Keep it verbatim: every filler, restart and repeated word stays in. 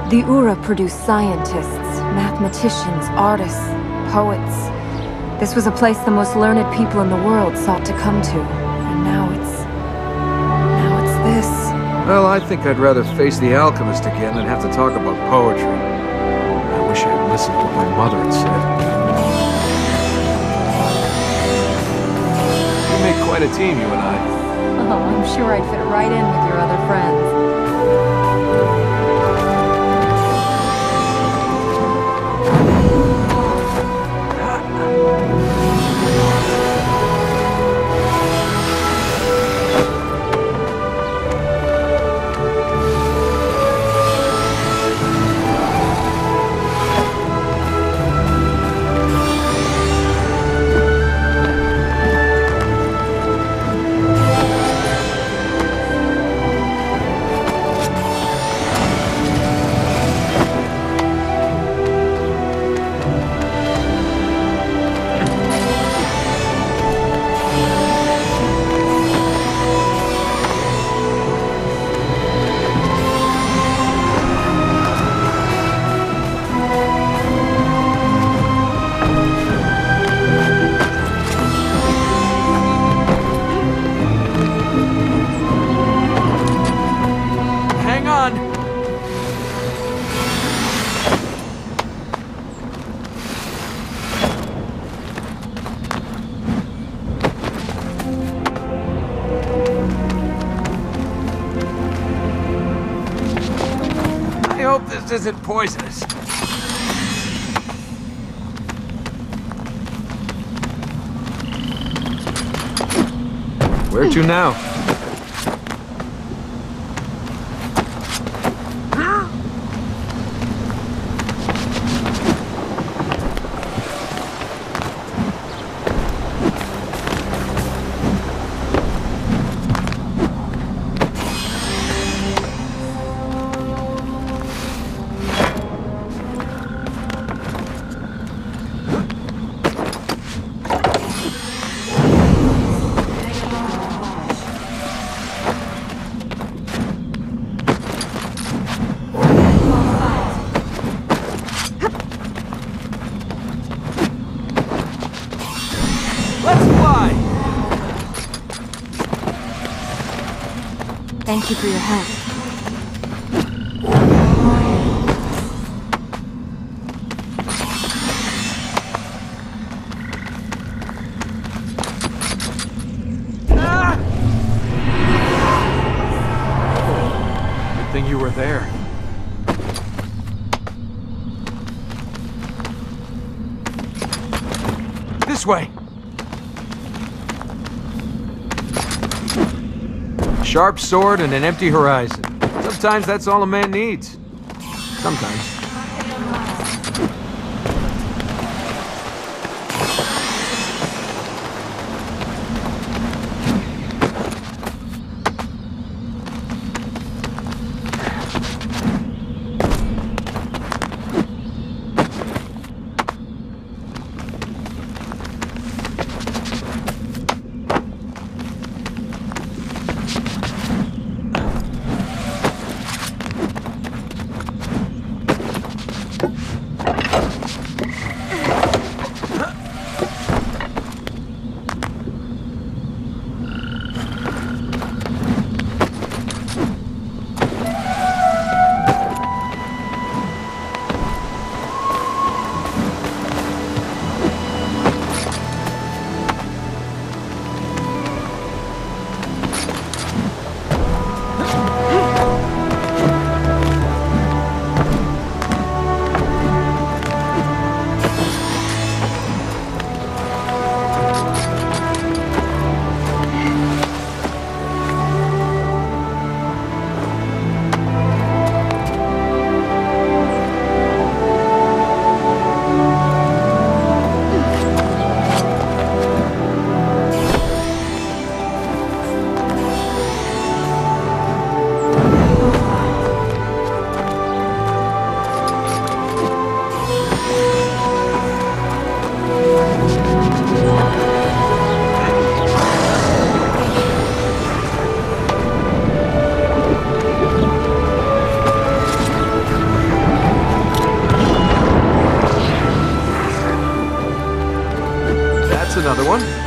The Ura produced scientists, mathematicians, artists, poets. This was a place the most learned people in the world sought to come to. And now it's... now it's this. Well, I think I'd rather face the alchemist again than have to talk about poetry. I wish I had listened to what my mother had said. We make quite a team, you and I. Oh, I'm sure I'd fit right in with your other friends. This isn't poisonous. Where to now? Thank you for your help. Ah! Good thing you were there. This way. Sharp sword and an empty horizon. Sometimes that's all a man needs. Sometimes. another one.